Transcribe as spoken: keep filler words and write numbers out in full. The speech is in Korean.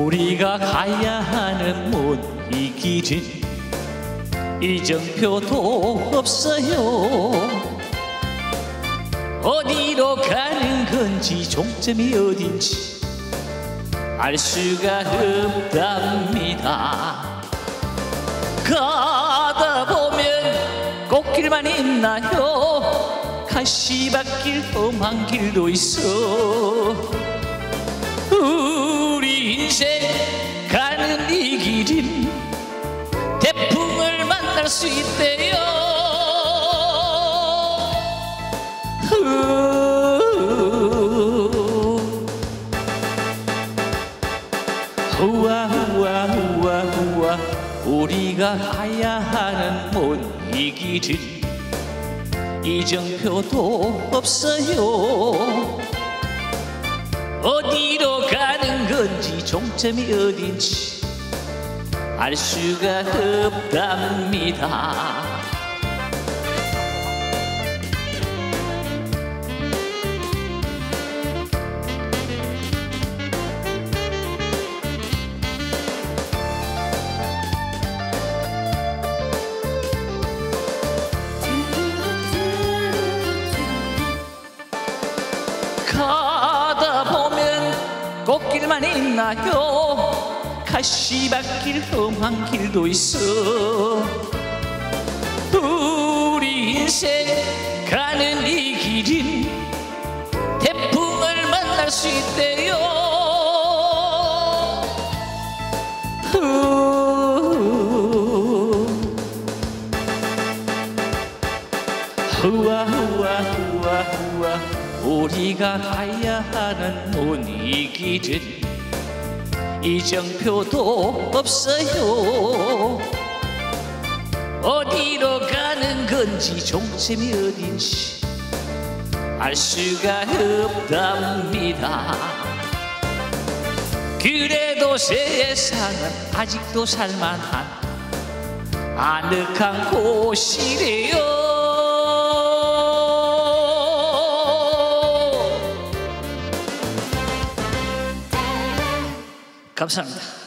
우리가 가야 하는 먼 이 길은 이정표도 없어요. 어디로 가는 건지 종점이 어딘지 알 수가 없답니다. 가다 보면 꽃길만 있나요? 가시밭길 험한 길도 있어. 우리 인생 가는 이 길은 태풍을 만날 수 있대요. 우와 우와 우와 우와 우리가 가야 하는 먼 이 길은 이정표도 없어요. 어디로 가는 건지 종점이 어딘지 알 수가 없답니다. 가다 보면 꽃길만 있나요? 가시밭길 험한 길도 있어. 우리 인생 가는 이 길은 태풍을 만날 수 있대요. 우와 우와 우와 우와 우리가 가야 하는 먼 이 길은 이정표도 없어요. 어디로 가는 건지 종점이 어딘지 알 수가 없답니다. 그래도 세상은 아직도 살만한 아늑한 곳이래요. 감사합니다.